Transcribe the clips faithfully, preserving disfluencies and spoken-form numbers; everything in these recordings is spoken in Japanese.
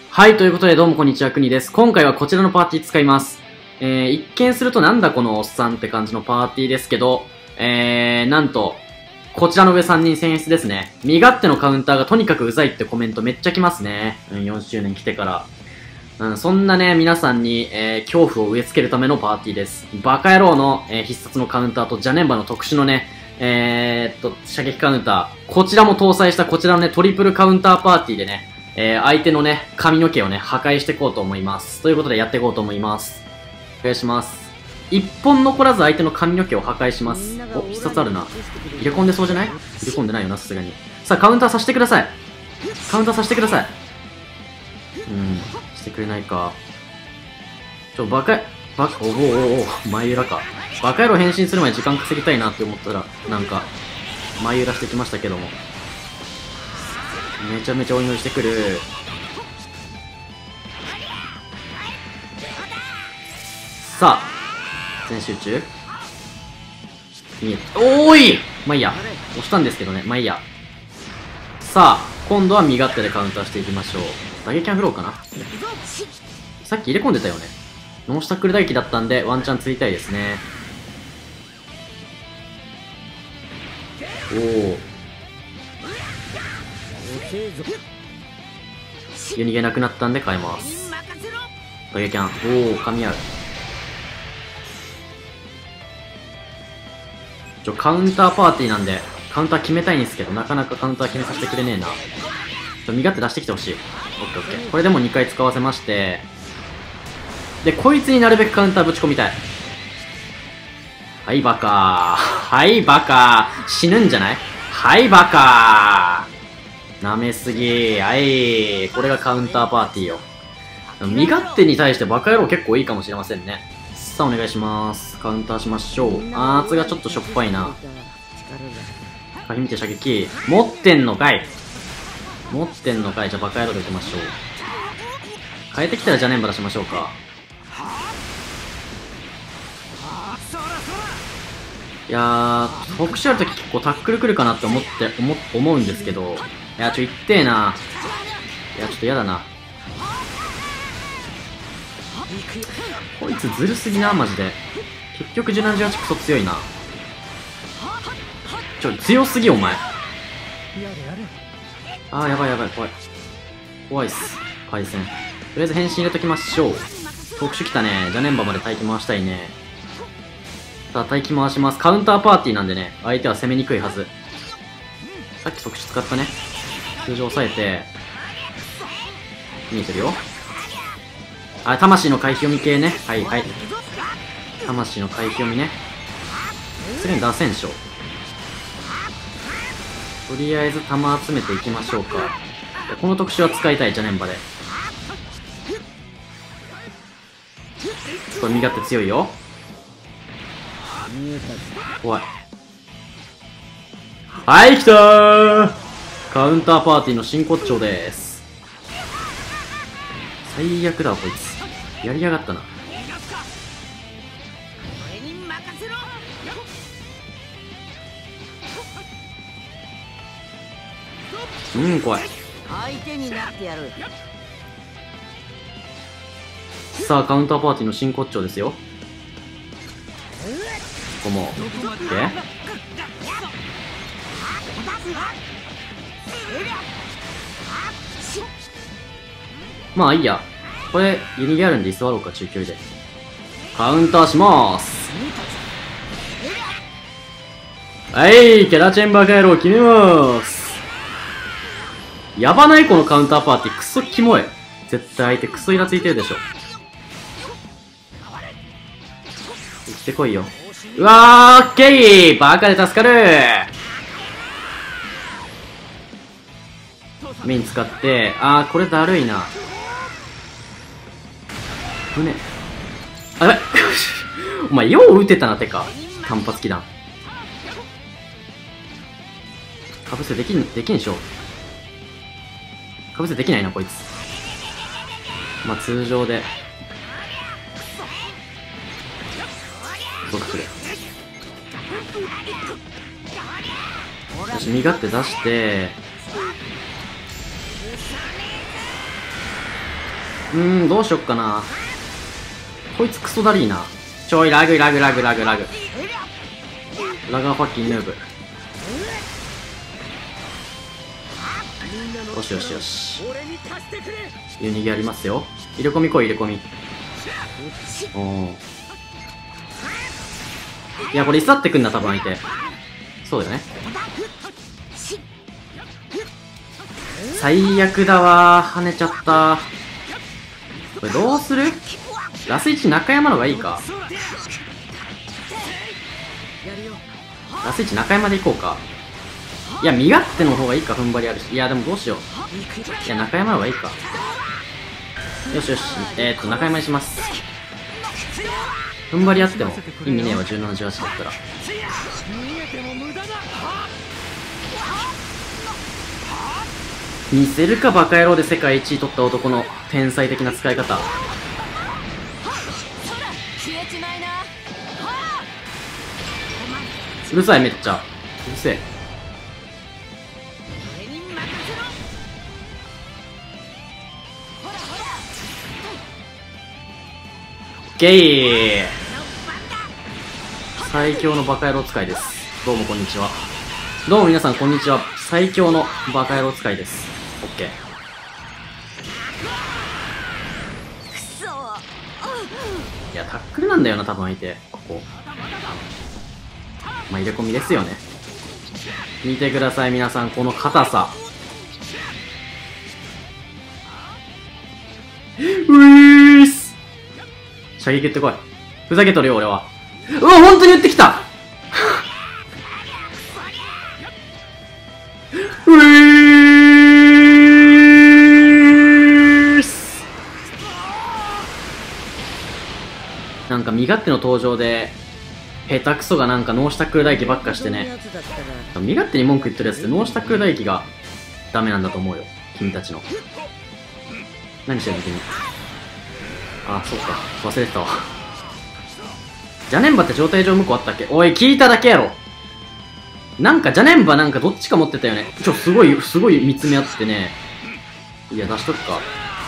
はい、ということでどうもこんにちは、くにです。今回はこちらのパーティー使います。えー、一見するとなんだこのおっさんって感じのパーティーですけど、えー、なんと、こちらの上さんにん選出ですね。身勝手のカウンターがとにかくうざいってコメントめっちゃ来ますね。うん、よんしゅうねん来てから。うん、そんなね、皆さんに、えー、恐怖を植え付けるためのパーティーです。バカ野郎の、えー、必殺のカウンターとジャネンバの特殊のね、えー、っと、射撃カウンター。こちらも搭載したこちらのね、トリプルカウンターパーティーでね、えー、相手のね、髪の毛をね、破壊していこうと思います。ということでやっていこうと思います。お願いします。一本残らず相手の髪の毛を破壊します。お、必殺あるな。入れ込んでそうじゃない？入れ込んでないよな、さすがに。さあ、カウンターさせてください。カウンターさせてください。うん、してくれないか。ちょ、バカ、バカ、おおおお、前裏か。バカ野郎変身する前に時間稼ぎたいなって思ったら、なんか、前裏してきましたけども。めちゃめちゃお祈りしてくる。さあ、全集中見え、おーいまあいいや。押したんですけどね。まあいいや。さあ、今度は身勝手でカウンターしていきましょう。打撃キャンフローかな。さっき入れ込んでたよね。ノースタックル打撃だったんで、ワンチャン釣りたいですね。おお。ユニゲなくなったんで変えます。打撃キャン。おお、噛み合う。ちょ、カウンターパーティーなんで、カウンター決めたいんですけど、なかなかカウンター決めさせてくれねえな。ちょ、身勝手出してきてほしい。オッケーオッケー。これでもにかい使わせまして、で、こいつになるべくカウンターぶち込みたい。はい、バカー。はい、バカー。死ぬんじゃない？はい、バカー。舐めすぎ。はい。これがカウンターパーティーよ。身勝手に対してバカ野郎結構いいかもしれませんね。さあ、お願いします。カウンターしましょう。アーツがちょっとしょっぱいな。鍵見て射撃。持ってんのかい持ってんのかい。じゃあバカ野郎でいきましょう。変えてきたらジャネンバ出しましょうか。いやー、特殊あるとき結構タックル来るかなって思って、思、思うんですけど。いや、ちょ、いってえな。いや、ちょっとやだな。こいつずるすぎな、マジで。結局、じゅうななじゅうはちクソ強いな。ちょ、強すぎ、お前。あー、やばいやばい、怖い。怖いっす。回線。とりあえず変身入れときましょう。特殊来たね。ジャネンバまで待機回したいね。さあ、待機回します。カウンターパーティーなんでね、相手は攻めにくいはず。さっき特殊使ったね。通常抑えて、見えてるよ。あ、魂の回避読み系ね。はいはい。魂の回避読みね。すぐに出せんしょ。とりあえず弾集めていきましょうか。この特殊は使いたい、ジャネンバで。これ身勝手強いよ。怖い。はい、来たー。カウンターパーティーの真骨頂です。最悪だわ、こいつ。やりやがったな。うん、怖い。さあ、カウンターパーティーの真骨頂ですよ。ここも。でまあいいや。これ、ユニゲあるんで居座ろうか、中距離で。カウンターしまーす。はい、キャラチェンバーカ野郎決めまーす。やばないこのカウンターパーティー。クソキモい。絶対相手クソイラついてるでしょ。生きてこいよ。うわー、オッケーバカで助かるメイン使って、あー、これだるいな。胸。あ、やばいお前、よう撃てたな、てか。単発機弾。かぶせできん、できんでしょ。かぶせできないな、こいつ。まあ、通常で。僕くれ。よし、身勝手出して、 うーん、どうしよっかな。こいつクソだりーな。ちょい、ラグラグラグラグラグ。ラガーファッキンヌーブ。よしよしよし。湯逃げありますよ。入れ込み来い、入れ込み。おお。いや、これ居座ってくんな、多分相手。そうだよね。最悪だわー。跳ねちゃったー。これどうする？ラスいち中山の方がいいか。ラスいち中山でいこうか。いや、身勝手の方がいいか、踏ん張りあるし。いや、でもどうしよう。いや、中山の方がいいか。よしよし。えー、っと、中山にします。踏ん張りあっても意味ねえわ、じゅうなな、じゅうはちだったら。見せるか、バカ野郎で世界一位取った男の天才的な使い方。うるさい、めっちゃ。うるせえ。ゲイ最強のバカ野郎使いです。どうもこんにちは。どうも皆さんこんにちは。最強のバカ野郎使いです。オッケー。いや、タックルなんだよな、多分相手。ここ。まあ、入れ込みですよね。見てください、皆さん。この硬さ。うぃーす。射撃打ってこい。ふざけとるよ、俺は。うわ、本当に打ってきた。うぃーす。なんか身勝手の登場で下手くそがなんかノーシタックル大輝ばっかしてね。身勝手に文句言ってるやつってノーシタックル大輝がダメなんだと思うよ、君たちの。何してんの君。あ、そうか、忘れてたわ。ジャネンバって状態上向こうあったっけ。おい、聞いただけやろ。なんかジャネンバなんかどっちか持ってたよね。ちょ、すごいすごい見つめ合ってね。いや、出しとくか。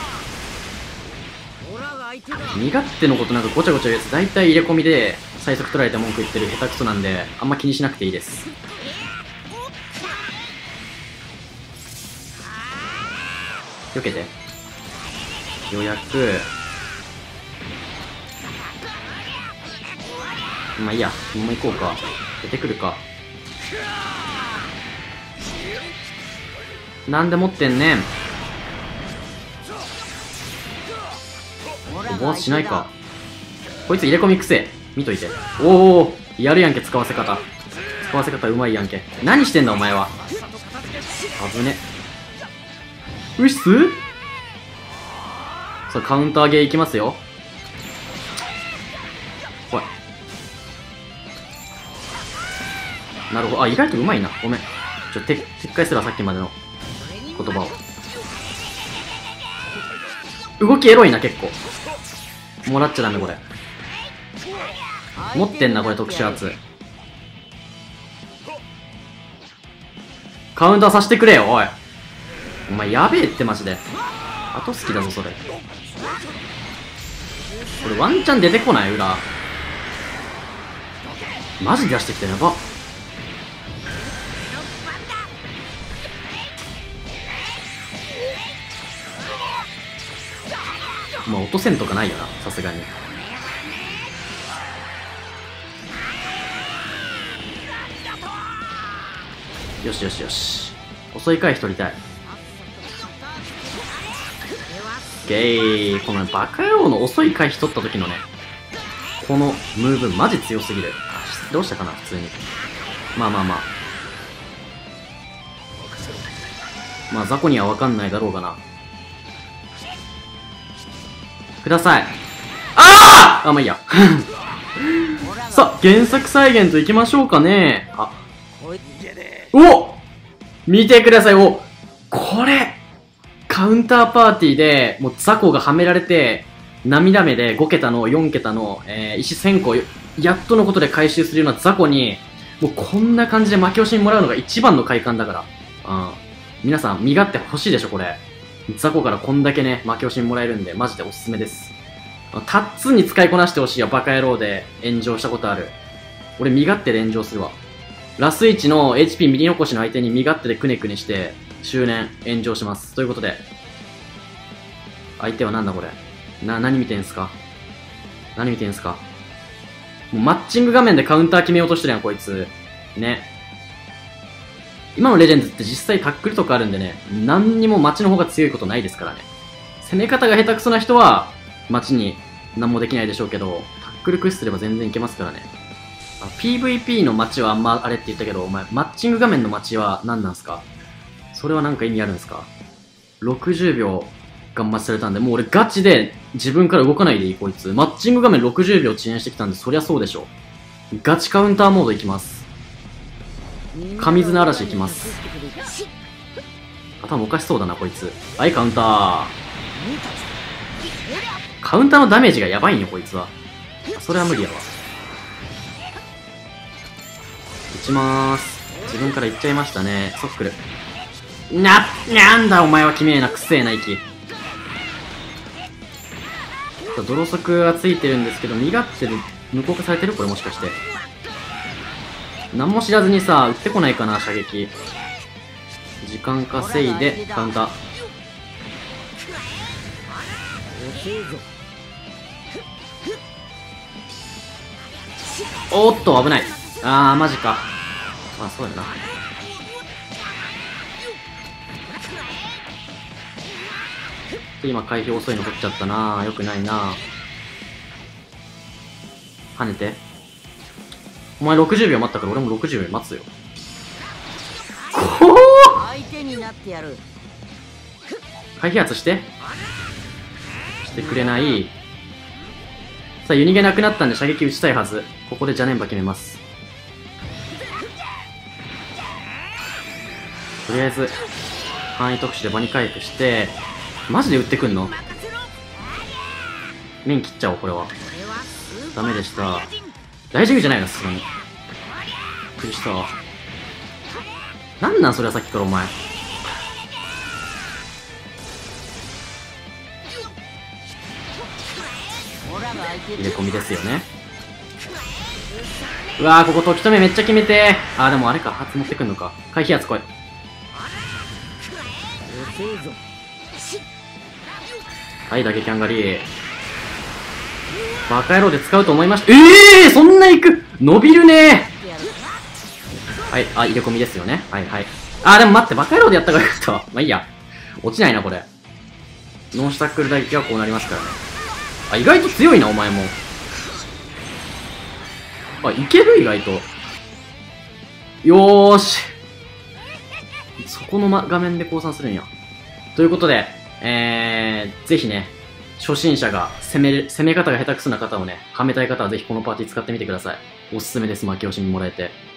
身勝手のことなんかごちゃごちゃ言うやつ大体入れ込みで最速取られて文句言ってる下手くそなんで、あんま気にしなくていいです。避けて。ようやく。まあいいや、もう行こうか。出てくるか。なんで持ってんねん。ボースしないか。こいつ入れ込みくせ。見といて。おお、やるやんけ、使わせ方。使わせ方うまいやんけ。何してんだお前は。危ね。うっす。さあ、カウンターゲーいきますよ。ほい。なるほど。あ、意外とうまいな。ごめん。ちょ、撤回すらさっきまでの言葉を。動きエロいな、結構。もらっちゃダメ、これ。持ってんな、これ、特殊圧。カウンターさせてくれよ、おい。お前、やべえって、マジで。後好きだぞ、それ。これ、ワンチャン出てこない、裏。マジで出してきた、やば。まあ、落とせんとかないよな、さすがに。よしよしよし。遅い回避取りたい。ゲー。このバカ野郎の遅い回避取った時のね、このムーブマジ強すぎる。どうしたかな、普通に。まあまあまあ。まあ、雑魚には分かんないだろうがな。ください。あああ、まあいいや。さあ、原作再現といきましょうかね。あ。お見てください。おこれカウンターパーティーで、もう雑魚がはめられて、涙目でご桁のよん桁の、えー、石せんこ、やっとのことで回収するような雑魚に、もうこんな感じで負け押しにもらうのが一番の快感だから。うん。皆さん、身勝手欲しいでしょ、これ。 雑魚からこんだけね、負け惜しみもらえるんで、マジでおすすめです。タッツンに使いこなしてほしいわ、バカ野郎で炎上したことある。俺、身勝手で炎上するわ。ラスイチの エイチピー 右残しの相手に身勝手でくねくねして、周年、炎上します。ということで、相手はなんだこれ。な、何見てんすか何見てんすかもうマッチング画面でカウンター決めようとしてるやん、こいつ。ね。今のレジェンズって実際タックルとかあるんでね、何にも街の方が強いことないですからね。攻め方が下手くそな人は、街に何もできないでしょうけど、タックル駆使すれば全然いけますからね。ピーブイピー の街はあんまあれって言ったけど、お前、マッチング画面の街は何なんすか？それはなんか意味あるんですか？ ろくじゅう 秒ガンマチされたんで、もう俺ガチで自分から動かないでいい、こいつ。マッチング画面ろくじゅうびょう遅延してきたんで、そりゃそうでしょ。ガチカウンターモードいきます。神綱嵐いきます。頭おかしそうだな、こいつ。はい、カウンター。カウンターのダメージがやばいんよ、こいつは。それは無理やわ。打ちまーす。自分から行っちゃいましたね。ソックル。な、なんだお前はきめえな、くせえな息。泥速がついてるんですけど、身勝手で無効化されてるこれもしかして。何も知らずにさ、撃ってこないかな、射撃。時間稼いで、カウンター。おーっと、危ない。あー、マジか。まあ、そうやな。今、回避遅いの取っちゃったな。よくないな。跳ねて。お前ろくじゅうびょう待ったから俺もろくじゅうびょう待つよ。こう回避圧して。してくれない。さあ、ユニゲなくなったんで射撃打ちたいはず。ここでジャネンバ決めます。とりあえず、範囲特殊で場に回復して、マジで撃ってくんの？面切っちゃおう、これは。ダメでした。大丈夫じゃないの、さすがに。びっくりした。なんなんそれはさっきからお前。入れ込みですよね。うわー、ここ時止めめっちゃ決めてー。あー、でもあれか、発持ってくんのか。回避圧来い。はい、打撃ハンガリー。バカ野郎で使うと思いました。ええー、そんな行く伸びるねー。はい、あ、入れ込みですよね。はいはい。あー、でも待って、バカ野郎でやったからよかったわ。まあいいや。落ちないな、これ。ノンスタックル打撃はこうなりますからね。あ、意外と強いな、お前も。あ、いける意外と。よーし。そこの、ま、画面で降参するんや。ということで、えー、ぜひね、初心者が攻める、攻め方が下手くそな方をね、はめたい方はぜひこのパーティー使ってみてください。おすすめです、負け惜しみもらえて。